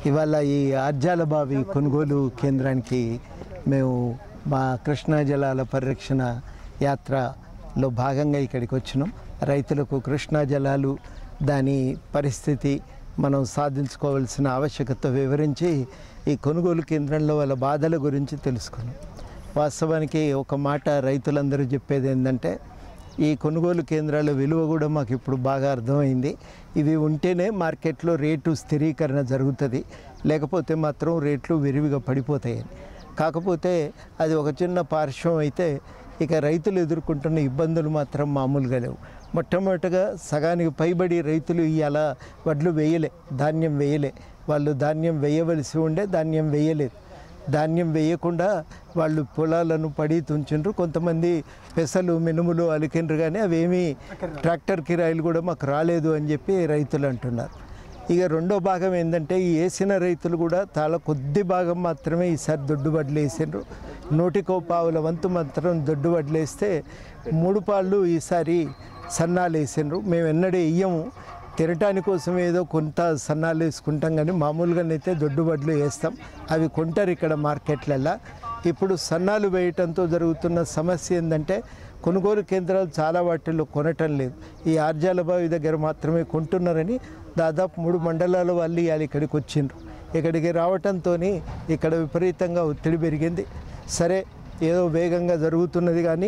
ఇవాళ ఈ ఆర్జాలబావి కొనుగోలు కేంద్రానికి మేము మా కృష్ణా జలాల పరిరక్షణ యాత్రలో భాగంగా ఇక్కడికి వచ్చినాం. రైతులకు కృష్ణా జలాలు దాని పరిస్థితి మనం సాధించుకోవాల్సిన ఆవశ్యకత వివరించి ఈ కొనుగోలు కేంద్రంలో వాళ్ళ బాధల గురించి తెలుసుకున్నాం. వాస్తవానికి ఒక మాట రైతులందరూ చెప్పేది ఏంటంటే, ఈ కొనుగోలు కేంద్రాల విలువ కూడా మాకు ఇప్పుడు బాగా అర్థమైంది. ఇవి ఉంటేనే మార్కెట్లో రేటు స్థిరీకరణ జరుగుతుంది, లేకపోతే మాత్రం రేట్లు విరివిగా పడిపోతాయని. కాకపోతే అది ఒక చిన్న పార్శ్వం అయితే ఇక రైతులు ఎదుర్కొంటున్న ఇబ్బందులు మాత్రం మామూలుగా లేవు. మొట్టమొదటిగా సగానికి పైబడి రైతులు ఇవాళ వడ్లు వేయలే, ధాన్యం వేయలే. వాళ్ళు ధాన్యం వేయవలసి ఉండే ధాన్యం వేయలేదు. ధాన్యం వేయకుండా వాళ్ళు పొలాలను పడి తుంచిండ్రు. కొంతమంది పెసలు మినుములు అలికిండ్రు, కానీ అవేమీ ట్రాక్టర్ కిరాయిలు కూడా మాకు రాలేదు అని చెప్పి రైతులు అంటున్నారు. ఇక రెండో భాగం ఏంటంటే, ఈ వేసిన రైతులు కూడా చాలా కొద్ది భాగం మాత్రమే ఈసారి దొడ్డు వడ్లు వేసిండ్రు. నూటికో పావుల వంతు మాత్రం దొడ్డు వడ్లు వేస్తే 3 పాళ్ళు ఈసారి సన్నాలు వేసిండ్రు. మేము ఎన్నడూ వేయము, తినటాని కోసం ఏదో కొంత సన్నాలు వేసుకుంటాం, కానీ మామూలుగానైతే దొడ్డు వడ్లు వేస్తాం. అవి కొంటారు ఇక్కడ మార్కెట్లల్లో. ఇప్పుడు సన్నాలు వేయటంతో జరుగుతున్న సమస్య ఏంటంటే, కొనుగోలు కేంద్రాలు చాలా వాటిల్లో కొనటం లేదు. ఈ ఆర్జాలబావి దగ్గర మాత్రమే కొంటున్నారని దాదాపు 3 మండలాల వాళ్ళు ఇవాళ ఇక్కడికి వచ్చిండ్రు. ఇక్కడికి రావటంతో ఇక్కడ విపరీతంగా ఒత్తిడి పెరిగింది. సరే, ఏదో వేగంగా జరుగుతున్నది, కానీ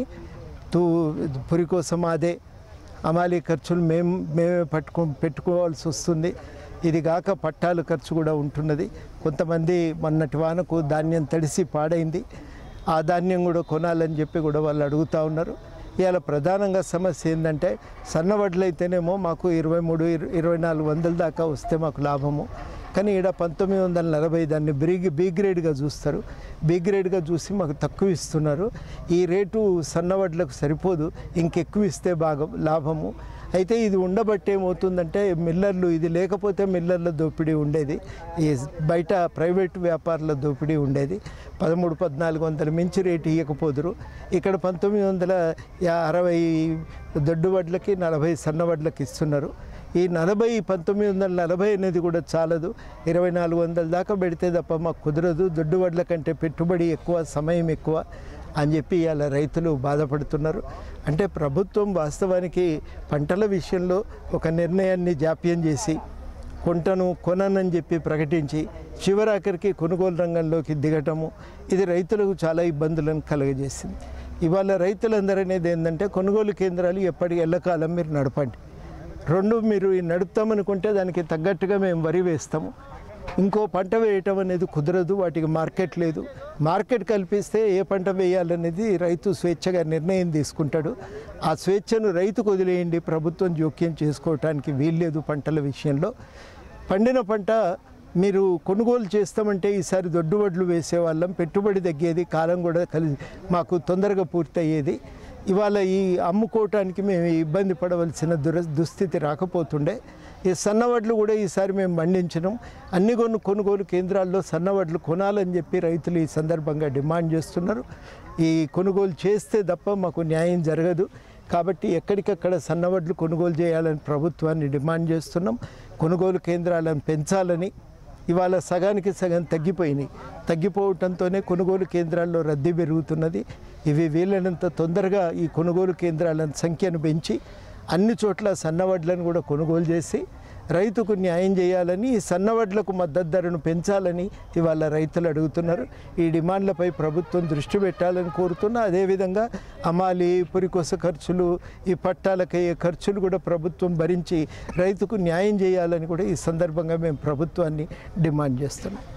పురి కోసం అదే అమాలీ ఖర్చులు మేమే పెట్టుకోవాల్సి వస్తుంది. ఇది కాక పట్టాలు ఖర్చు కూడా ఉంటున్నది. కొంతమంది మొన్నటి వానకు ధాన్యం తడిసి పాడైంది, ఆ ధాన్యం కూడా కొనాలని చెప్పి కూడా వాళ్ళు అడుగుతూ ఉన్నారు. ఇవాళ ప్రధానంగా సమస్య ఏంటంటే, సన్నవడ్లు అయితేనేమో మాకు 23-24 దాకా వస్తే మాకు లాభము, కానీ ఇక్కడ 1940 దాన్ని బీ గ్రేడ్గా చూస్తారు. బీ గ్రేడ్గా చూసి మాకు తక్కువ ఇస్తున్నారు. ఈ రేటు సన్నవడ్లకు సరిపోదు, ఇంకెక్కువ ఇస్తే బాగా లాభము. అయితే ఇది ఉండబట్టి ఏమవుతుందంటే, మిల్లర్లు, ఇది లేకపోతే మిల్లర్ల దోపిడీ ఉండేది, ఈ బయట ప్రైవేట్ వ్యాపారుల దోపిడీ ఉండేది. 1300-1400 మించి రేటు ఇవ్వకపోదురు. ఇక్కడ 1960 దొడ్డు వడ్లకి 40 సన్నవడ్లకి ఇస్తున్నారు. ఈ 1940 అనేది కూడా చాలదు, 2400 దాకా పెడితే తప్ప మాకు కుదరదు. దొడ్డు వడ్ల కంటే పెట్టుబడి ఎక్కువ, సమయం ఎక్కువ అని చెప్పి ఇవాళ రైతులు బాధపడుతున్నారు. అంటే ప్రభుత్వం వాస్తవానికి పంటల విషయంలో ఒక నిర్ణయాన్ని జాప్యం చేసి కొననని చెప్పి ప్రకటించి చివరాఖరికి కొనుగోలు రంగంలోకి దిగటము, ఇది రైతులకు చాలా ఇబ్బందులను కలుగజేసింది. ఇవాళ రైతులందరూ అనేది ఏంటంటే, కొనుగోలు కేంద్రాలు ఎల్లకాలం మీరు నడపండి. మీరు నడుపుతామనుకుంటే దానికి తగ్గట్టుగా మేము వరి వేస్తాము, ఇంకో పంట వేయటం అనేది కుదరదు, వాటికి మార్కెట్ లేదు. మార్కెట్ కల్పిస్తే ఏ పంట వేయాలనేది రైతు స్వేచ్ఛగా నిర్ణయం తీసుకుంటాడు. ఆ స్వేచ్ఛను రైతుకు వదిలేయండి, ప్రభుత్వం జోక్యం చేసుకోవటానికి వీల్లేదు. పంటల విషయంలో పండిన పంట మీరు కొనుగోలు చేస్తామంటే ఈసారి దొడ్డు వడ్లు వేసేవాళ్ళం, పెట్టుబడి తగ్గేది, కాలం కూడా మాకు తొందరగా పూర్తయ్యేది. ఇవాళ ఈ అమ్ముకోవటానికి మేము ఇబ్బంది పడవలసిన దుస్థితి రాకపోతుండే. ఈ సన్నవడ్లు కూడా ఈసారి మేము పండించినాం. అన్ని కొనుగోలు కేంద్రాల్లో సన్నవడ్లు కొనాలని చెప్పి రైతులు ఈ సందర్భంగా డిమాండ్ చేస్తున్నారు. ఈ కొనుగోలు చేస్తే తప్ప మాకు న్యాయం జరగదు, కాబట్టి ఎక్కడికక్కడ సన్నవడ్లు కొనుగోలు చేయాలని ప్రభుత్వాన్ని డిమాండ్ చేస్తున్నాం. కొనుగోలు కేంద్రాలను పెంచాలని. ఇవాళ సగానికి సగం తగ్గిపోవటంతోనే కొనుగోలు కేంద్రాల్లో రద్దీ పెరుగుతున్నది. ఇవి వీలైనంత తొందరగా ఈ కొనుగోలు కేంద్రాల సంఖ్యను పెంచి అన్ని చోట్ల సన్నవడ్లను కూడా కొనుగోలు చేసి రైతుకు న్యాయం చేయాలని, ఈ సన్నవడ్లకు మద్దతు ధరను పెంచాలని ఇవాళ రైతులు అడుగుతున్నారు. ఈ డిమాండ్లపై ప్రభుత్వం దృష్టి పెట్టాలని కోరుతున్నా. అదేవిధంగా అమాలి, పురికొస ఖర్చులు, ఈ పట్టాలకయ్యే ఖర్చులు కూడా ప్రభుత్వం భరించి రైతుకు న్యాయం చేయాలని కూడా ఈ సందర్భంగా మేము ప్రభుత్వాన్ని డిమాండ్ చేస్తున్నాం.